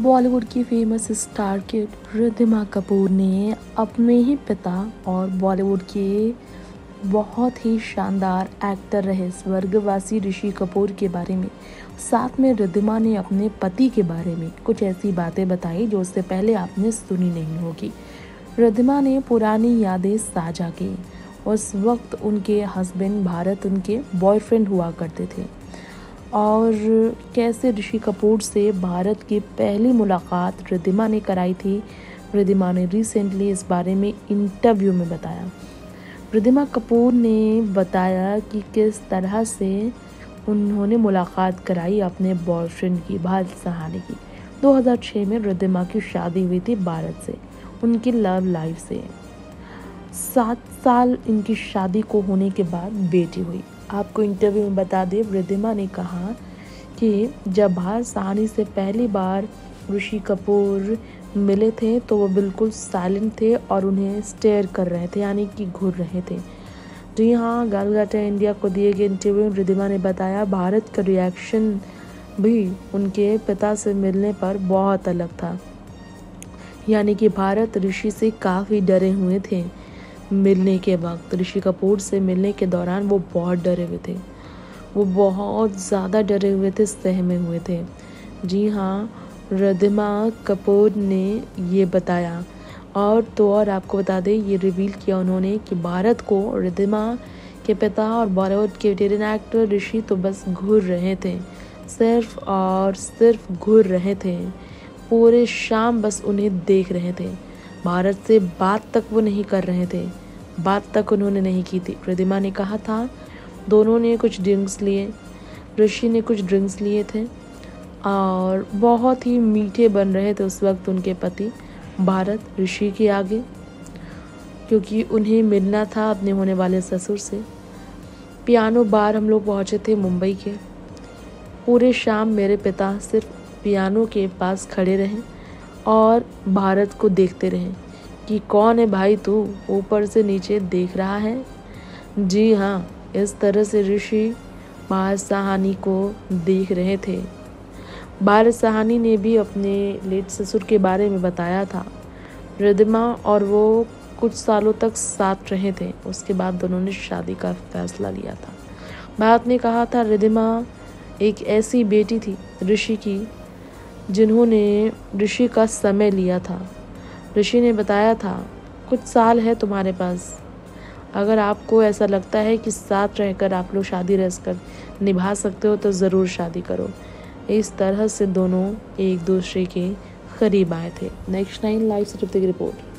बॉलीवुड की famous star kid Riddhima Kapoor ने अपने ही पिता और बॉलीवुड के बहुत ही शानदार एक्टर रहे स्वर्गवासी ऋषि कपूर के बारे में, साथ में रिद्धिमा ने अपने पति के बारे में कुछ ऐसी बातें बताई जो उससे पहले आपने सुनी नहीं होगी। रिद्धिमा ने पुरानी यादें साझा की। उस वक्त उनके हस्बैंड भारत उनके बॉयफ्रेंड हुआ करते थे और कैसे ऋषि कपूर से भारत की पहली मुलाकात रिद्धिमा ने कराई थी। रिद्धिमा ने रिसेंटली इस बारे में इंटरव्यू में बताया। रिद्धिमा कपूर ने बताया कि किस तरह से उन्होंने मुलाकात कराई अपने बॉयफ्रेंड की, भारत सहानी की। 2006 में रिद्धिमा की शादी हुई थी भारत से, उनकी लव लाइफ से। 7 साल इनकी शादी को होने के बाद बेटी हुई। आपको इंटरव्यू में बता दें, रिद्धिमा ने कहा कि जब भारत सहानी से पहली बार ऋषि कपूर मिले थे तो वो बिल्कुल साइलेंट थे और उन्हें स्टेयर कर रहे थे, यानी कि घूर रहे थे। जी हाँ, गालगाटा इंडिया को दिए गए इंटरव्यू में रिद्धिमा ने बताया भारत का रिएक्शन भी उनके पिता से मिलने पर बहुत अलग था, यानी कि भारत ऋषि से काफ़ी डरे हुए थे। मिलने के वक्त ऋषि कपूर से मिलने के दौरान वो बहुत डरे हुए थे, वो बहुत ज़्यादा डरे हुए थे, सहमे हुए थे। जी हाँ, रिद्धिमा कपूर ने ये बताया। और आपको बता दें, ये रिवील किया उन्होंने कि भारत को रिद्धिमा के पिता और बॉलीवुड के वेटेरन एक्टर ऋषि तो बस घूर रहे थे, सिर्फ और सिर्फ घूर रहे थे। पूरे शाम बस उन्हें देख रहे थे, भारत से बात तक वो नहीं कर रहे थे, बात तक उन्होंने नहीं की थी। रिद्धिमा ने कहा था दोनों ने कुछ ड्रिंक्स लिए, ऋषि ने कुछ ड्रिंक्स लिए थे और बहुत ही मीठे बन रहे थे उस वक्त उनके पति भारत ऋषि के आगे, क्योंकि उन्हें मिलना था अपने होने वाले ससुर से। पियानो बार हम लोग पहुँचे थे मुंबई के। पूरे शाम मेरे पिता सिर्फ पियानो के पास खड़े रहे और भारत को देखते रहे कि कौन है भाई तू, ऊपर से नीचे देख रहा है। जी हाँ, इस तरह से ऋषि भारत सहानी को देख रहे थे। भारत सहानी ने भी अपने लेट ससुर के बारे में बताया था। रिद्धिमा और वो कुछ सालों तक साथ रहे थे, उसके बाद दोनों ने शादी का फैसला लिया था। भारत ने कहा था रिद्धिमा एक ऐसी बेटी थी ऋषि की जिन्होंने ऋषि का समय लिया था। ऋषि ने बताया था कुछ साल है तुम्हारे पास, अगर आपको ऐसा लगता है कि साथ रहकर आप लोग शादी रचकर निभा सकते हो तो ज़रूर शादी करो। इस तरह से दोनों एक दूसरे के करीब आए थे। नेक्स्ट 9 लाइव से रिपोर्ट।